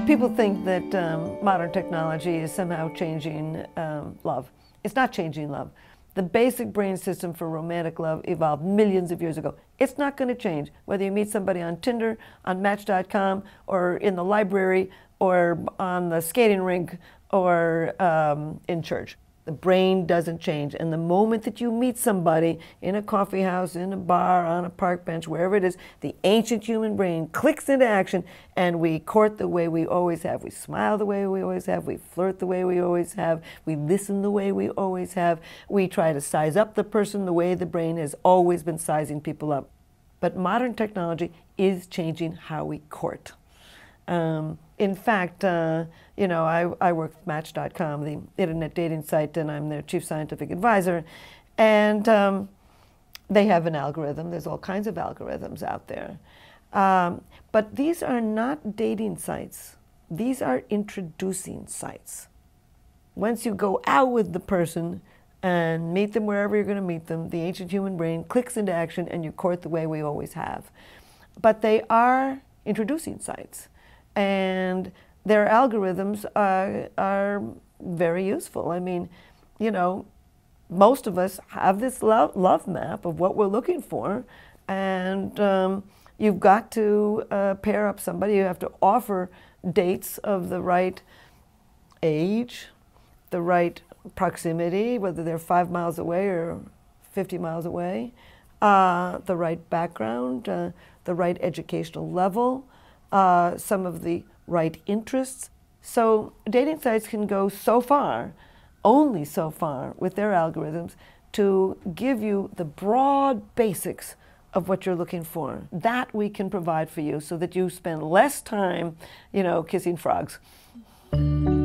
People think that modern technology is somehow changing love. It's not changing love. The basic brain system for romantic love evolved millions of years ago. It's not going to change, whether you meet somebody on Tinder, on Match.com, or in the library, or on the skating rink, or in church. The brain doesn't change. And the moment that you meet somebody in a coffee house, in a bar, on a park bench, wherever it is, the ancient human brain clicks into action and we court the way we always have. We smile the way we always have. We flirt the way we always have. We listen the way we always have. We try to size up the person the way the brain has always been sizing people up. But modern technology is changing how we court. In fact, you know, I work with Match.com, the internet dating site, and I'm their chief scientific advisor. And they have an algorithm. There's all kinds of algorithms out there. But these are not dating sites. These are introducing sites. Once you go out with the person and meet them wherever you're going to meet them, the ancient human brain clicks into action and you court the way we always have. But they are introducing sites. And their algorithms are very useful. I mean, you know, most of us have this love map of what we're looking for, and you've got to pair up somebody. You have to offer dates of the right age, the right proximity, whether they're 5 miles away or 50 miles away, the right background, the right educational level, some of the right interests. So dating sites can go so far, only so far, with their algorithms to give you the broad basics of what you're looking for. That we can provide for you so that you spend less time, you know, kissing frogs.